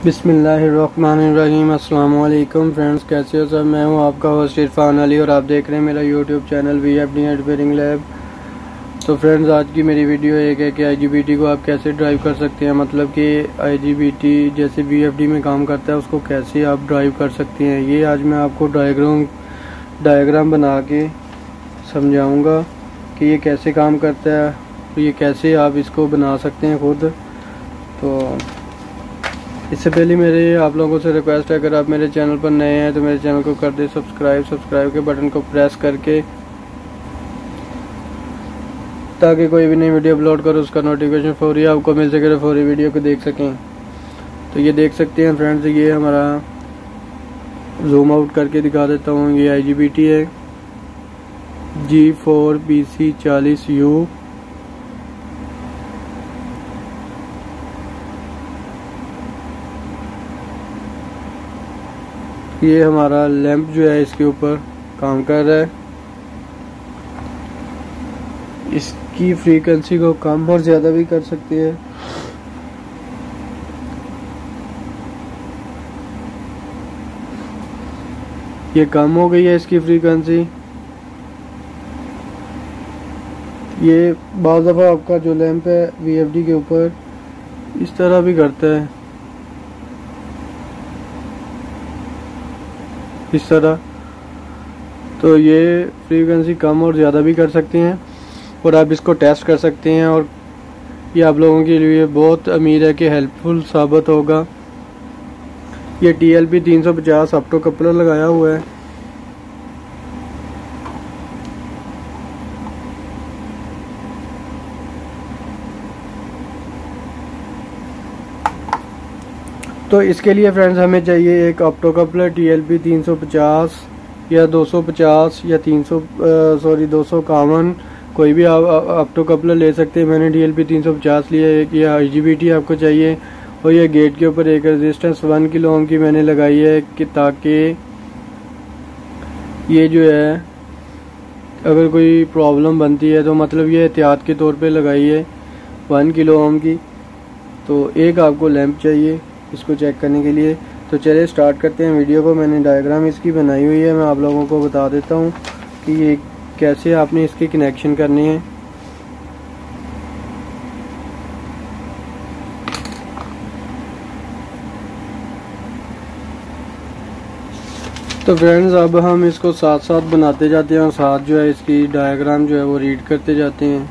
बिस्मिल्लाहिर्रहमानिर्रहीम। अस्सलाम वालेकुम फ्रेंड्स, कैसे हो सब। मैं हूं आपका होस्ट इरफान अली और आप देख रहे हैं मेरा YouTube channel VFD repairing lab. तो फ्रेंड्स, आज की मेरी वीडियो एक है कि IGBT को आप कैसे ड्राइव कर सकते हैं। मतलब कि IGBT जैसे VFD में काम करता है उसको कैसे आप ड्राइव कर सकते हैं, ये आज मैं आपको डायग्राम बना के समझाऊँगा कि ये कैसे काम करता है, तो ये कैसे आप इसको बना सकते हैं खुद। तो इससे पहले मेरे आप लोगों से रिक्वेस्ट है, अगर आप मेरे चैनल पर नए हैं तो मेरे चैनल को कर दे सब्सक्राइब के बटन को प्रेस करके, ताकि कोई भी नई वीडियो अपलोड करो उसका नोटिफिकेशन फौरी आपको मिल सके, तो फौरी वीडियो को देख सकें। तो ये देख सकते हैं फ्रेंड्स, ये हमारा जूम आउट करके दिखा देता हूँ। ये IGBT है G4BC40U। ये हमारा लैंप जो है इसके ऊपर काम कर रहा है। इसकी फ्रीक्वेंसी को कम और ज़्यादा भी कर सकते हैं। ये कम हो गई है इसकी फ्रीक्वेंसी। ये बाज़ दफ़ा आपका जो लैंप है VFD के ऊपर इस तरह भी करता है, इस तरह। तो ये फ्रीक्वेंसी कम और ज़्यादा भी कर सकते हैं और आप इसको टेस्ट कर सकते हैं, और ये आप लोगों के लिए बहुत उम्मीद है कि हेल्पफुल साबित होगा। ये TLP 350 ऑप्टो कपलर लगाया हुआ है। तो इसके लिए फ्रेंड्स हमें चाहिए एक ऑप्टो कपलर TLP 350 या 250 या 251, कोई भी आप ऑप्टो कपलर ले सकते हैं। मैंने TLP 350 लिया है। एक ये IGBT आपको चाहिए, और ये गेट के ऊपर एक रेजिस्टेंस 1 किलो ओम की मैंने लगाई है कि ताकि ये जो है अगर कोई प्रॉब्लम बनती है तो मतलब ये एहतियात के तौर पे लगाई है 1 किलो ओम की। तो एक आपको लैंप चाहिए इसको चेक करने के लिए। तो चलिए स्टार्ट करते हैं वीडियो को। मैंने डायग्राम इसकी बनाई हुई है, मैं आप लोगों को बता देता हूँ कि ये कैसे आपने इसके कनेक्शन करने हैं। तो फ्रेंड्स, अब हम इसको साथ साथ बनाते जाते हैं और साथ जो है इसकी डायग्राम जो है वो रीड करते जाते हैं।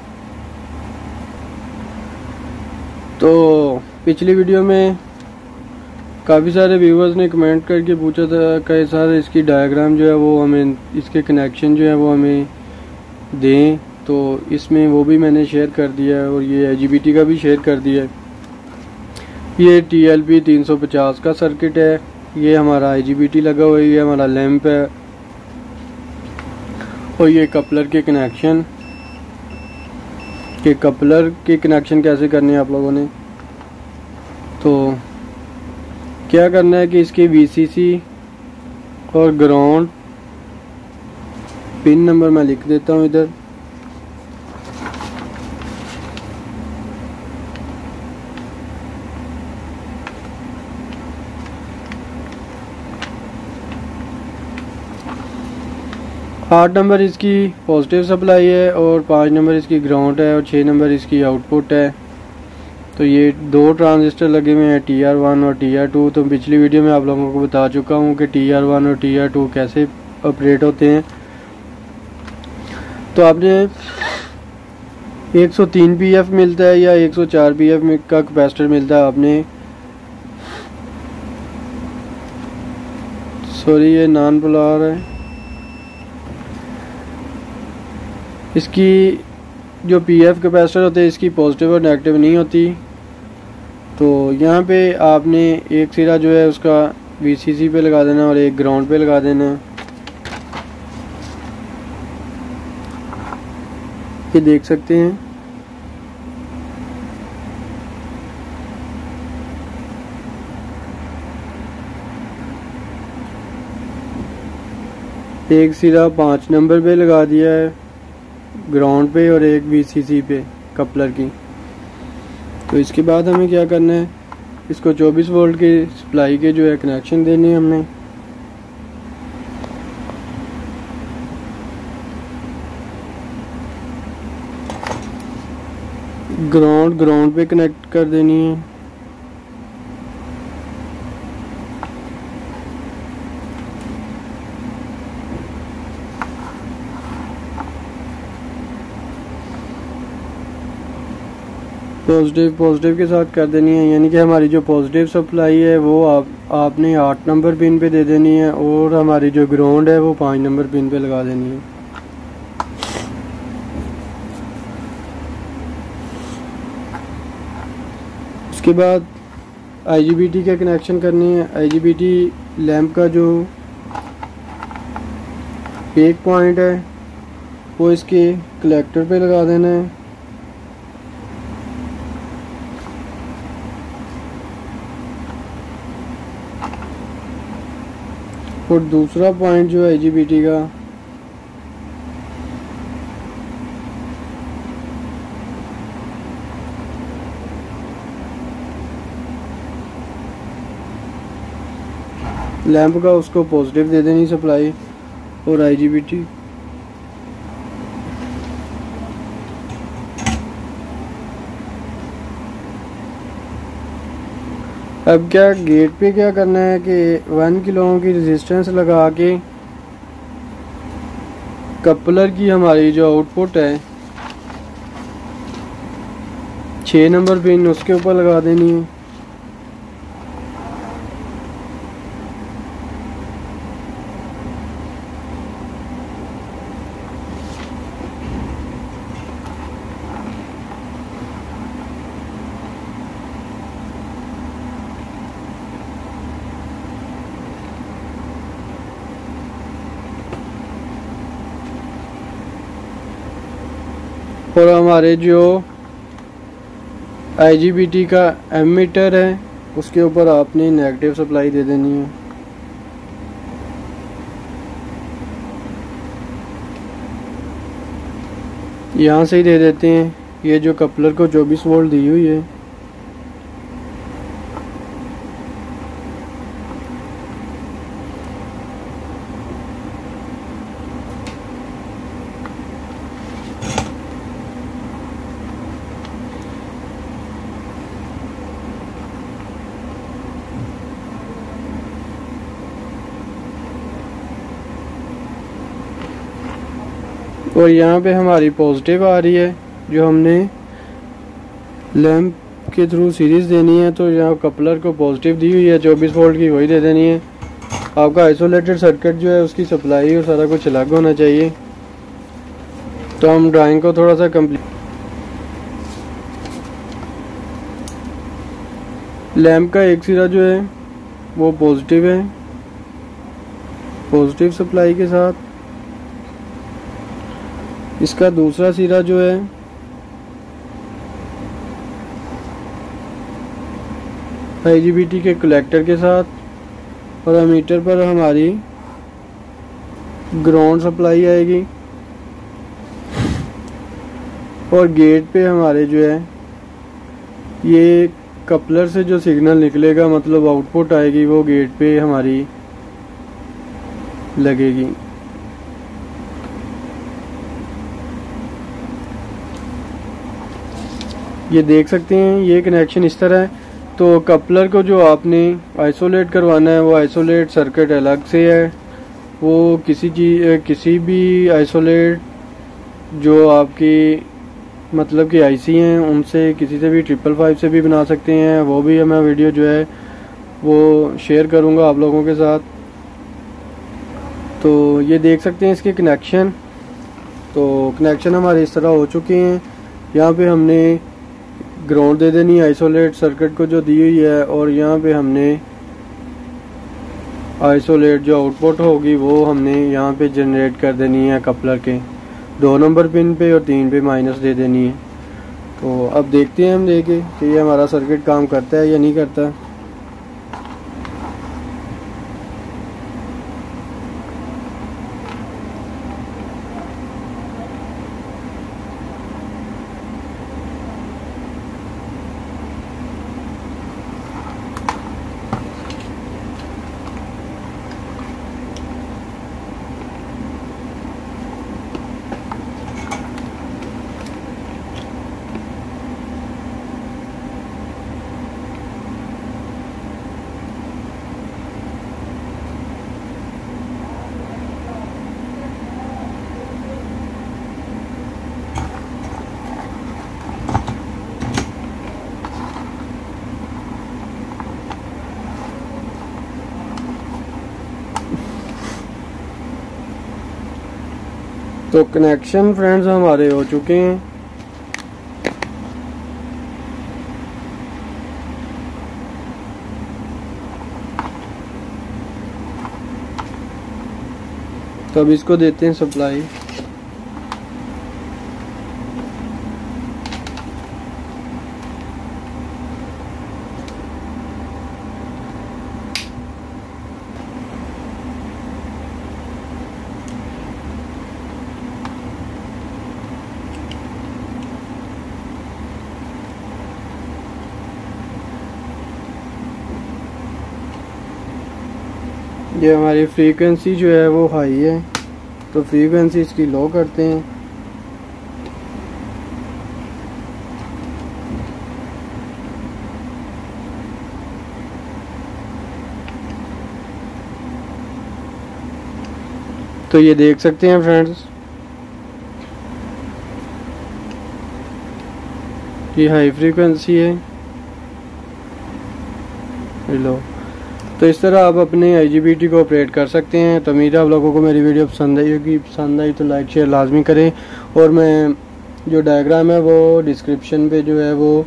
तो पिछली वीडियो में काफ़ी सारे व्यूवर्स ने कमेंट करके पूछा था कि सर इसकी डायग्राम जो है वो हमें, इसके कनेक्शन जो है वो हमें दें। तो इसमें वो भी मैंने शेयर कर दिया है, और ये IGBT का भी शेयर कर दिया है। ये TLP 350 का सर्किट है, ये हमारा IGBT लगा हुआ है, ये हमारा लैंप है, और ये कपलर के कनेक्शन कैसे करने हैं आप लोगों ने। तो क्या करना है कि इसकी VCC और ग्राउंड पिन नंबर मैं लिख देता हूँ इधर। आठ नंबर इसकी पॉजिटिव सप्लाई है, और 5 नंबर इसकी ग्राउंड है, और 6 नंबर इसकी आउटपुट है। तो ये 2 ट्रांजिस्टर लगे हुए हैं, TR1 और TR2। तो पिछली वीडियो में आप लोगों को बता चुका हूँ कि TR1 और TR2 कैसे ऑपरेट होते हैं। तो आपने 103 PF मिलता है या 104 PF का कैपेसिटर मिलता है। आपने सॉरी, ये नॉन पोलर है। इसकी जो PF कैपेसिटर होते हैं इसकी पॉजिटिव और नेगेटिव नहीं होती। तो यहाँ पे आपने एक सिरा जो है उसका VCC पे लगा देना और एक ग्राउंड पे लगा देना। ये देख सकते हैं। एक सिरा 5 नंबर पे लगा दिया है ग्राउंड पे, और एक VCC पे कपलर की। तो इसके बाद हमें क्या करना है, इसको 24 वोल्ट की सप्लाई के जो है कनेक्शन देने हमने। ग्राउंड पे कनेक्ट कर देनी है। पॉजिटिव के साथ कर देनी है, यानी कि हमारी जो पॉजिटिव सप्लाई है वो आपने 8 नंबर पिन पे दे देनी है और हमारी जो ग्राउंड है वो 5 नंबर पिन पे लगा देनी है। उसके बाद IGBT के कनेक्शन करनी है। IGBT लैंप का जो एक पॉइंट है वो इसके कलेक्टर पे लगा देना है। और दूसरा पॉइंट जो है IGBT का लैंप का, उसको पॉजिटिव दे देनी सप्लाई और IGBT। अब क्या गेट पे क्या करना है कि 1 किलो की रेजिस्टेंस लगा के कपलर की हमारी जो आउटपुट है 6 नंबर पिन उसके ऊपर लगा देनी है। और हमारे जो IGBT का एमीटर है उसके ऊपर आपने नेगेटिव सप्लाई दे देनी है। यहाँ से ही दे देते हैं, ये जो कपलर को 24 वोल्ट दी हुई है। और यहाँ पे हमारी पॉजिटिव आ रही है जो हमने लैंप के थ्रू सीरीज देनी है, तो यहाँ कपलर को पॉजिटिव दी हुई है 24 वोल्ट की, वही दे देनी है। आपका आइसोलेटेड सर्किट जो है उसकी सप्लाई और सारा कुछ अलग होना चाहिए। तो हम ड्राइंग को थोड़ा सा कंप्लीट। लैंप का एक सिरा जो है वो पॉजिटिव है, पॉजिटिव सप्लाई के साथ। इसका दूसरा सिरा जो है IGBT के कलेक्टर के साथ और एमीटर पर हमारी ग्राउंड सप्लाई आएगी। और गेट पे हमारे जो है ये कपलर से जो सिग्नल निकलेगा, मतलब आउटपुट आएगी, वो गेट पे हमारी लगेगी। ये देख सकते हैं ये कनेक्शन इस तरह है। तो कपलर को जो आपने आइसोलेट करवाना है वो आइसोलेट सर्किट अलग से है। वो किसी भी आइसोलेट जो आपकी मतलब कि IC हैं उनसे, किसी से भी 555 से भी बना सकते हैं। वो भी मैं वीडियो जो है वो शेयर करूंगा आप लोगों के साथ। तो ये देख सकते हैं इसके कनेक्शन। तो कनेक्शन हमारे इस तरह हो चुके हैं। यहाँ पे हमने ग्राउंड दे देनी है आइसोलेट सर्किट को जो दी हुई है, और यहाँ पे हमने आइसोलेट जो आउटपुट होगी वो हमने यहाँ पे जनरेट कर देनी है कपलर के 2 नंबर पिन पे और 3 पे माइनस दे देनी है। तो अब देखते हैं हम लेके कि ये हमारा सर्किट काम करता है या नहीं करता। तो कनेक्शन फ्रेंड्स हमारे हो चुके हैं। तो अब इसको देते हैं सप्लाई। ये हमारी फ्रीक्वेंसी जो है वो हाई है, तो फ्रीक्वेंसी इसकी लो करते हैं। तो ये देख सकते हैं फ्रेंड्स, ये हाई फ्रीक्वेंसी है। लो, तो इस तरह आप अपने IGBT को ऑपरेट कर सकते हैं। तो उम्मीद है आप लोगों को मेरी वीडियो पसंद आई होगी। पसंद आई तो लाइक शेयर लाजमी करें, और मैं जो डायग्राम है वो डिस्क्रिप्शन पे जो है वो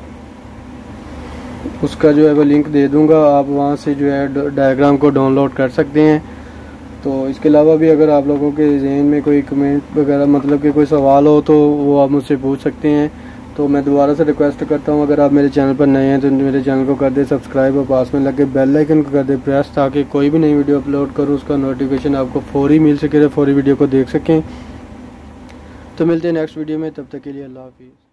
उसका जो है वो लिंक दे दूंगा, आप वहां से जो है डायग्राम को डाउनलोड कर सकते हैं। तो इसके अलावा भी अगर आप लोगों के जहन में कोई कमेंट वगैरह मतलब कि कोई सवाल हो तो वो आप मुझसे पूछ सकते हैं। तो मैं दोबारा से रिक्वेस्ट करता हूँ, अगर आप मेरे चैनल पर नए हैं तो मेरे चैनल को कर दे सब्सक्राइब और पास में लगे बेल आइकन को कर दे प्रेस, ताकि कोई भी नई वीडियो अपलोड करूँ उसका नोटिफिकेशन आपको फौरी मिल सके, फौरी वीडियो को देख सकें। तो मिलते हैं नेक्स्ट वीडियो में, तब तक के लिए अल्लाह हाफिज़।